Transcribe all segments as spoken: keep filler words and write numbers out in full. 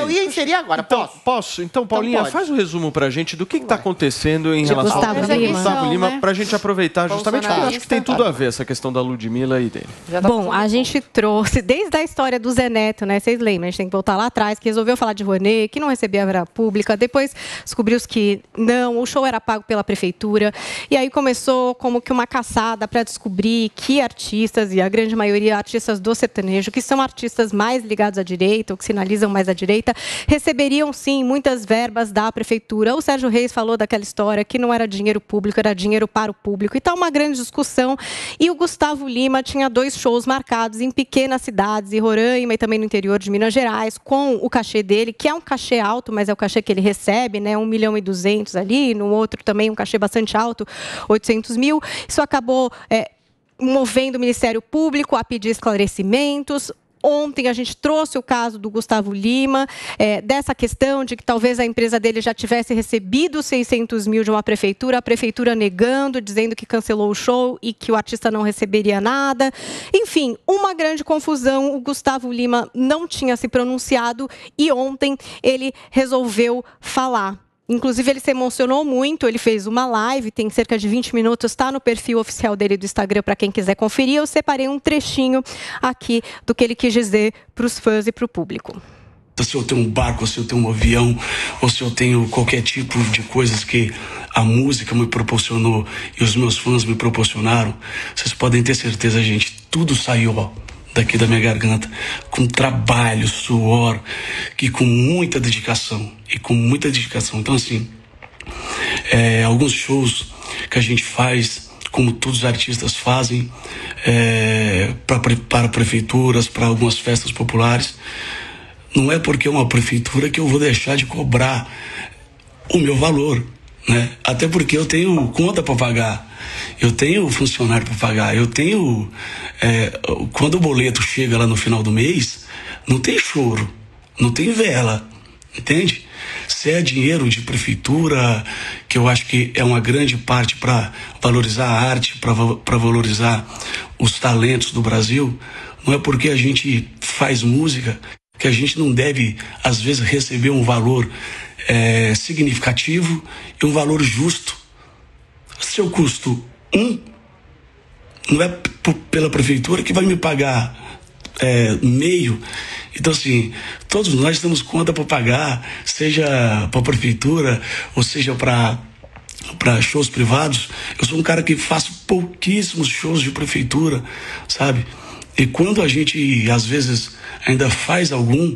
eu ia inserir agora, então, posso? Posso? Então, Paulinha, então faz um resumo pra gente do que está acontecendo em de relação Gustavo ao Lima, Gustavo Lima, né? pra gente aproveitar justamente, porque eu acho que tem tudo a ver essa questão da Ludmilla e dele. Bom, a gente trouxe desde a história do Zé Neto, né? Vocês lembram? A gente tem que voltar lá atrás, que resolveu falar de Rouanet, que não recebia a verba pública, depois descobriu que não, o show era pago pela prefeitura, e aí começou como que uma caçada para descobrir que artistas, e a grande maioria artistas do sertanejo, que são artistas mais ligados à direita, ou que sinalizam mais à direita, receberiam sim muitas verbas da prefeitura. O Sérgio Reis falou daquela história que não era dinheiro público, era dinheiro para o público. E tá uma grande discussão. E o Gustavo Lima tinha dois shows marcados em pequenas cidades, em Roraima e também no interior de Minas Gerais, com o cachê dele, que é um cachê alto, mas é o cachê que ele recebe, né? um milhão e duzentos ali, no outro também um cachê bastante alto, oitocentos mil. Isso acabou é, movendo o Ministério Público a pedir esclarecimentos. Ontem a gente trouxe o caso do Gustavo Lima, é, dessa questão de que talvez a empresa dele já tivesse recebido seiscentos mil de uma prefeitura, a prefeitura negando, dizendo que cancelou o show e que o artista não receberia nada. Enfim, uma grande confusão. O Gustavo Lima não tinha se pronunciado e ontem ele resolveu falar. Inclusive, ele se emocionou muito, ele fez uma live, tem cerca de vinte minutos, está no perfil oficial dele do Instagram, para quem quiser conferir. Eu separei um trechinho aqui do que ele quis dizer para os fãs e para o público. Se eu tenho um barco, ou se eu tenho um avião, ou se eu tenho qualquer tipo de coisas que a música me proporcionou e os meus fãs me proporcionaram, vocês podem ter certeza, gente, tudo saiu, ó, daqui da minha garganta, com trabalho, suor, que com muita dedicação, e com muita dedicação. Então, assim, é, alguns shows que a gente faz, como todos os artistas fazem, é, pra, para prefeituras, para algumas festas populares, não é porque é uma prefeitura que eu vou deixar de cobrar o meu valor, né? Até porque eu tenho conta para pagar, eu tenho funcionário para pagar, eu tenho... É, quando o boleto chega lá no final do mês, não tem choro, não tem vela, entende? Se é dinheiro de prefeitura, que eu acho que é uma grande parte para valorizar a arte, para valorizar os talentos do Brasil, não é porque a gente faz música que a gente não deve, às vezes, receber um valor é, significativo e um valor justo. Se eu custo um, não é pela prefeitura que vai me pagar é, meio. Então, assim, todos nós temos conta para pagar, seja para a prefeitura ou seja para para shows privados. Eu sou um cara que faço pouquíssimos shows de prefeitura, sabe? E quando a gente, às vezes, ainda faz algum,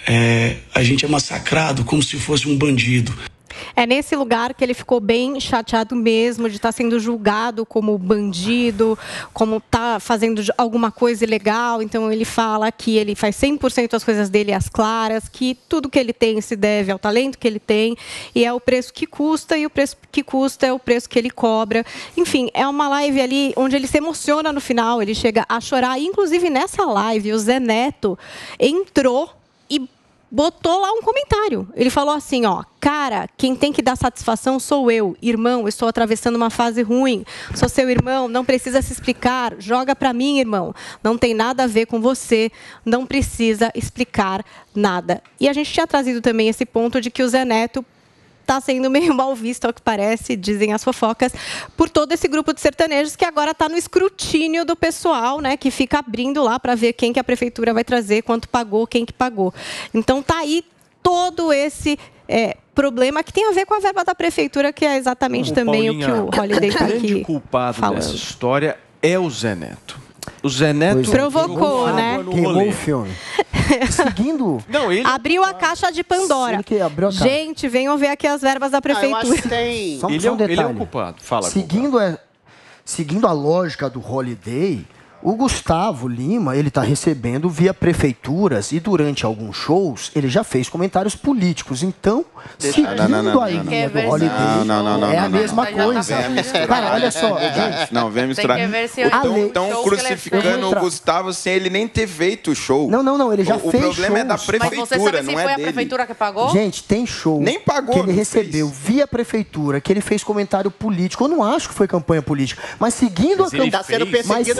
é, a gente é massacrado como se fosse um bandido. É nesse lugar que ele ficou bem chateado mesmo de estar sendo julgado como bandido, como está fazendo alguma coisa ilegal. Então, ele fala que ele faz cem por cento das coisas dele às claras, que tudo que ele tem se deve ao talento que ele tem e é o preço que custa, e o preço que custa é o preço que ele cobra. Enfim, é uma live ali onde ele se emociona no final, ele chega a chorar. Inclusive, nessa live, o Zé Neto entrou e botou lá um comentário. Ele falou assim, ó, cara, quem tem que dar satisfação sou eu. Irmão, estou atravessando uma fase ruim. Sou seu irmão, não precisa se explicar. Joga pra mim, irmão. Não tem nada a ver com você. Não precisa explicar nada. E a gente tinha trazido também esse ponto de que o Zé Neto está sendo meio mal visto, ao que parece, dizem as fofocas, por todo esse grupo de sertanejos que agora está no escrutínio do pessoal, né, que fica abrindo lá para ver quem que a prefeitura vai trazer, quanto pagou, quem que pagou. Então, tá aí todo esse é, problema que tem a ver com a verba da prefeitura, que é exatamente Como também Paulinha, o que o Holiday está aqui O grande culpado falando. dessa história é o Zé Neto. O Zé Neto provocou, né? Queimou o filme. Seguindo... Não, ele... Abriu a caixa de Pandora. Que abriu a caixa. Gente, venham ver aqui as verbas da prefeitura. Ah, eu acho que tem... Só, ele, só um é, detalhe. ele é o culpado. Fala, seguindo, culpado. É, seguindo a lógica do Holiday, o Gustavo Lima, ele está recebendo via prefeituras e durante alguns shows ele já fez comentários políticos. Então, seguindo não, não, não, a não, linha não. do Holiday, Não, não, não, não, é a não, não, mesma não. coisa. Não, Cara, olha só, gente. Não, vem misturar. Tem que ver se Estão o crucificando o Gustavo sem ele nem ter feito o show. Não, não, não, ele já o, fez O problema shows. é da prefeitura, Mas você sabe se não foi é a dele. prefeitura que pagou? Gente, tem show Nem pagou, que ele não recebeu fez. via prefeitura, que ele fez comentário político. Eu não acho que foi campanha política, mas seguindo Mas a ele tá campanha... sendo perseguido porque ele é seguindo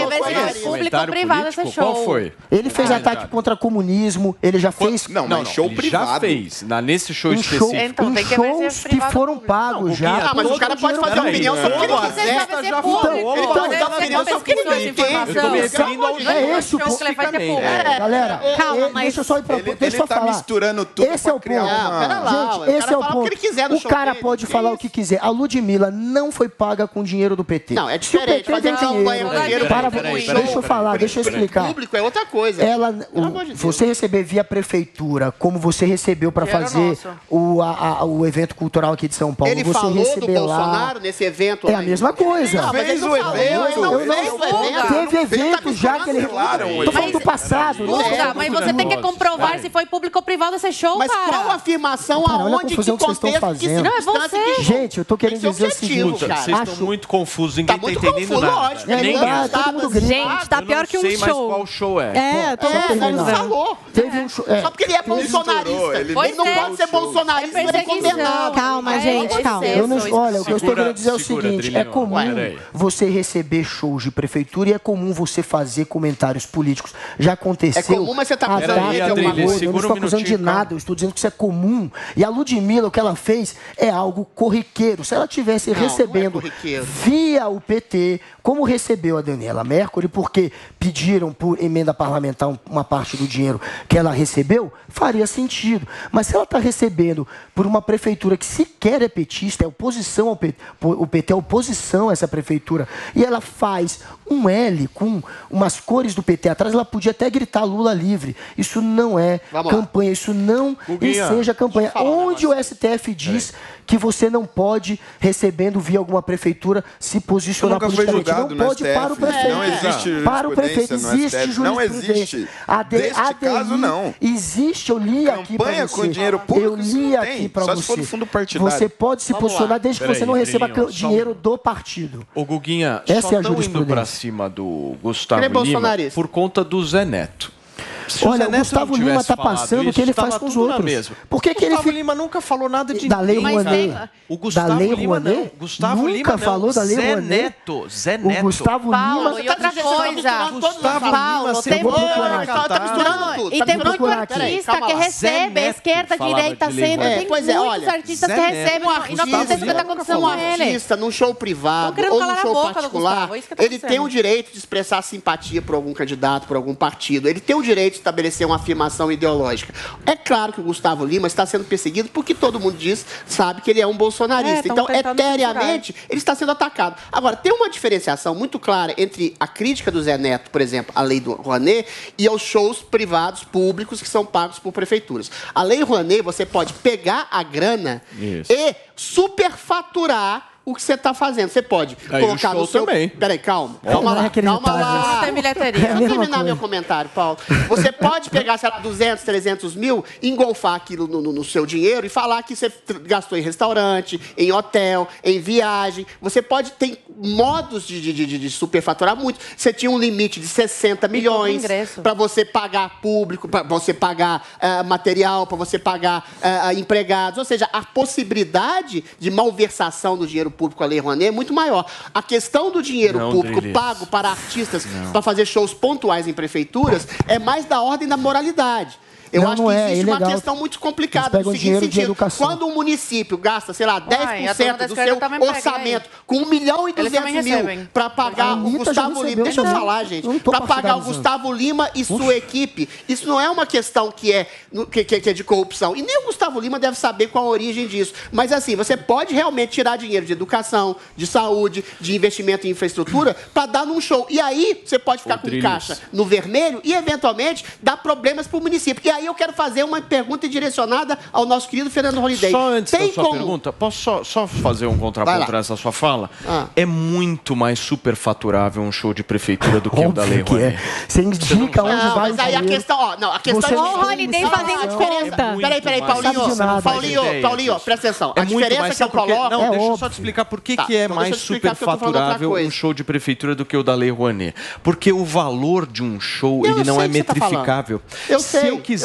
ver se é público ou privado esse show. Qual foi? Ele fez Ah, ataque contra comunismo, ele já fez... Não, mas show ele privado. já fez. Na, nesse show Em específico. show, Então, em tem que ver se é shows que privado foram ou público. pagos já. Ah, mas o cara pode fazer opinião sobre o que ele quiser. Já falou. Ele pode dar opinião sobre o que ele quer. Eu tô me referindo ao É esse o show que ele vai ter público. É, galera, Calma, é, mas- deixa eu só ir pra... Ele, deixa ele eu tá falar. misturando tudo Esse pra é o criar ponto. uma... Ah, pera lá, Gente, ué, o esse cara é o fala o ponto. que ele quiser no O show cara dele, pode que falar isso? o que quiser. A Ludmilla não foi paga com dinheiro do P T. Não, é Se o diferente. P T Fazer tem campanha dinheiro... com dinheiro Para, público em deixa eu show, falar, deixa eu explicar. público é outra coisa. Ela, Pelo o- amor de Deus. você receber via prefeitura, como você recebeu para Dinheiro fazer nosso. o, a- a- o evento cultural aqui de São Paulo, Ele você falou do receber lá... Bolsonaro nesse evento. É lá a em- mesma coisa. Não, mas ele Fez não o falou, evento. ele não Eu não- fez o evento. Teve evento tá já que ele... cancelaram o Tô falando evento. do passado. não é? Luga, mas você tem que comprovar se foi público ou privado esse show, Mas cara. qual afirmação, Cara, olha a aonde, que confusão que vocês estão contexto, que fazendo. Não, é circunstância, você. que... Gente, eu tô querendo Tem que ser dizer o objetivo, seguinte. cara. Vocês acho- estão muito confusos, ninguém Tá tá, muito entendendo confuso, nada. lógico. É, Nem não dá, eu todo tava- mundo grita. Gente, tá Eu pior não que um sei mais show. qual show é. É, eu tô Só É, terminar. não falou. Teve um show... é. Só porque ele é bolsonarista. ele Ele não não pode ser show. bolsonarista, ele é perseguição. condenado. Calma, É, gente, é calma. Eu não, Isso, olha, o que eu estou segura- querendo dizer é o segura, seguinte, é Trilhão. comum Peraí. você receber shows de prefeitura e é comum você fazer comentários políticos. Já aconteceu. É comum, mas você tá a acusando data ele de é alguma uma coisa. coisa, eu não Segura estou um acusando de minutinho, calma. nada, eu estou dizendo que isso é comum. E a Ludmilla, o que ela fez é algo corriqueiro. Se ela tivesse Não, não é recebendo corriqueiro. via o P T, como recebeu a Daniela Mercury, porque pediram por emenda parlamentar um- uma parte do dinheiro que ela recebeu, faria sentido. Mas se ela está recebendo por uma prefeitura que sequer é petista, é oposição ao P T, o P T é oposição a essa prefeitura, e ela faz um L com umas cores do P T atrás, ela podia até gritar Lula livre. Isso não é Vamos lá. campanha, isso não Guguinha, enseja campanha. deixa eu falar um Onde o S T F diz que você não pode, recebendo via alguma prefeitura, se posicionar Nunca foi politicamente. julgado Não no pode S T F. para o prefeito. Não existe Para o prefeito, jurisprudência no existe S T F. Não jurisprudência. existe. A D- Deste a D I caso, não. Existe, eu li aqui para Campanha você. com dinheiro público, Eu isso li não aqui tem. para Só você. se for do fundo partidário. Você pode se Vamos posicionar lá. desde que Peraí, você não receba Trilhão, can- só um- dinheiro do partido. Ô, Guguinha, Essa só é a estão indo jurisprudência. pra cima do Gustavo Ele é Lima bolsonarista. por conta do Zé Neto. Se Olha, Zé o Neto Gustavo não Lima tivesse tá falado passando o isso, que ele tava faz com os tudo na outros. mesma. Por que que ele Gustavo fi- Lima nunca falou nada de Da Lei ninguém. Mas Rouanet? tem- O Gustavo Da Lei Lima Rouanet? não. Gustavo Nunca Lima não. falou da Lei Zé Rouanet? Neto. Zé O Neto. Gustavo Paulo, Lima... e outra coisa. Gustavo Paulo, Lima tem sempre vou muito procurar. Tá, tá misturando tudo. E tá tem misturando muito aqui. artista Calma que lá. recebe, Zé a Neto esquerda, a falava direita, de Lei centro. Rouanet. Tem Pois é, muitos olha, artistas Zé que Neto. recebem Um e não acontece o que está acontecendo um com ele. artista num show privado Tão querendo ou calar num a show boca do particular, Gustavo, é isso que tá ele acontecendo. tem o direito de expressar simpatia por algum candidato, por algum partido. Ele tem o direito de estabelecer uma afirmação ideológica. É claro que o Gustavo Lima está sendo perseguido porque todo mundo diz, sabe que ele é um bolsonarista. É, tão então, tentando eteriamente, ele está sendo atacado. Agora, tem uma diferenciação muito clara entre a crítica do Zé Neto, por exemplo, à Lei do Rouanet, e aos shows privados, públicos, que são pagos por prefeituras. A Lei Rouanet, você pode pegar a grana Isso. e superfaturar o que você está fazendo. Você pode Aí colocar o show no seu... também. Peraí, calma. Calma não é lá, acreditável. calma lá. Não tem bilheteria. É a Deixa eu mesma terminar coisa. meu comentário, Paulo. Você pode pegar, sei lá, duzentos, trezentos mil, engolfar aquilo no, no- no seu dinheiro e falar que você tr- gastou em restaurante, em hotel, em viagem. Você pode ter modos de, de, de, de superfaturar muito. Você tinha um limite de sessenta milhões ingresso. para você pagar público, para você pagar ah, material, para você pagar ah, empregados. Ou seja, a possibilidade de malversação do dinheiro público com a Lei Rouanet é muito maior. A questão do dinheiro Não, público Drilis. pago para artistas para fazer shows pontuais em prefeituras é mais da ordem da moralidade. Eu Não, acho não que é, existe é uma ilegal. questão muito Eles complicada pegam no seguinte dinheiro de sentido. educação. Quando um município gasta, sei lá, dez Uai, por a turma cento da do esquerda seu também pega, orçamento com um milhão e Eles duzentos também mil recebem. para pagar A o Anitta já Gustavo recebeu Lima. Deixa eu também. falar, gente. Eu não tô Para pagar o partidarizando. Gustavo Lima e sua equipe. Isso não é uma questão que é, no- que, que- que é de corrupção. E nem o Gustavo Lima deve saber qual a origem disso. Mas assim, você pode realmente tirar dinheiro de educação, de saúde, de investimento em infraestrutura para dar num show. E aí você pode ficar Ô, com Drilis. caixa no vermelho e, eventualmente, dar problemas para o município. E aí eu quero fazer uma pergunta direcionada ao nosso querido Fernando Holliday. Só antes Tem da sua como... pergunta, posso só, só fazer um Vai contraponto lá. nessa sua fala? Ah. É muito mais superfaturável um show de prefeitura do que o da Lei Óbvio que é. Rouanet. Você indica onde Não, vai mas o aí a dinheiro. questão, ó, não, a questão Você é não que- tem Holiday noção. fazendo a diferença- conta. Peraí, peraí, Muito Paulinho. mais. Sabe de nada. Paulinho, Ideia Paulinho, disso. presta atenção. É A muito diferença mais, que eu sabe por quê? coloco... Não, É deixa eu só óbvio. te explicar por que, Tá, que é então mais deixa eu explicar porque eu tô falando outra superfaturável um coisa. show de prefeitura do que o da Lei Rouanet. Porque o valor de um show, Eu ele não sei é o que você tá metrificável. Eu Se sei, eu eu quiser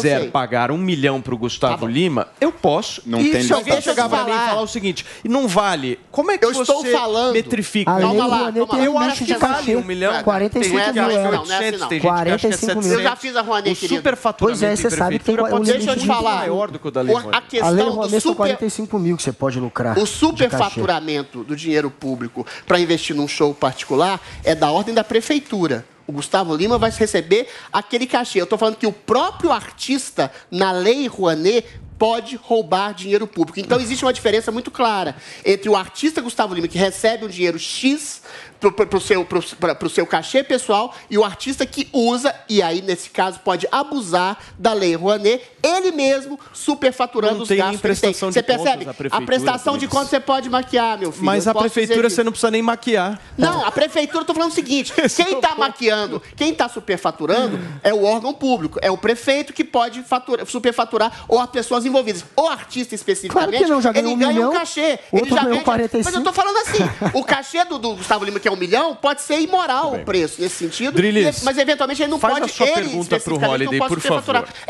quiser sei. pagar um milhão pro Gustavo Tá bom. Lima, eu posso. Não e tem se alguém Deixa eu chegar te pra mim e falar. falar o seguinte, e não vale, como é que Eu você estou falando. metrifica? A Lei Calma lá, Rouanet calma tem lá. Eu limite acho de que vale cachê. um milhão. quarenta e Tem cinco essa, mil não, euros. não é assim, não. Tem gente que acha que é quarenta e cinco mil. setecentos. Eu já fiz a Rouanet, O querido. superfaturamento Pois é, você em sabe que tem prefeitura um pode ser limite Deixa eu te de- falar. maior do que o da Lei O- a Rouanet. A Lei questão do Rouanet são super... quarenta e cinco mil que você pode lucrar. O de cachê. superfaturamento do dinheiro público para investir num show particular é da ordem da prefeitura. O Gustavo Lima vai receber aquele cachê. Eu estou falando que o próprio artista, na Lei Rouanet, pode roubar dinheiro público. Então, existe uma diferença muito clara entre o artista Gustavo Lima, que recebe um dinheiro X para o seu, pro, pro, pro seu cachê pessoal, e o artista que usa, e aí, nesse caso, pode abusar da Lei Rouanet, ele mesmo superfaturando Não os tem nem gastos que ele tem. prestação de Você percebe? contas, a A prefeitura, prestação de Rodrigues. contas você pode maquiar, meu filho. Mas Eu a posso prefeitura dizer você isso. não precisa nem maquiar. Não, a prefeitura, eu tô falando o seguinte, quem está maquiando, quem está superfaturando é o órgão público, é o prefeito que pode faturar, superfaturar, ou as pessoas envolvidas. O artista especificamente, Claro que não, já ganhou ele um ganha milhão, um cachê. outro Ele já ganhou ganha, quarenta e cinco. Mas eu tô falando assim, o cachê do, do Gustavo Lima, que é um milhão, pode ser imoral o preço nesse sentido, Drilis, e- mas eventualmente ele não faz pode, a sua ele pergunta pro especificamente Holiday, não pode por superfaturar. favor.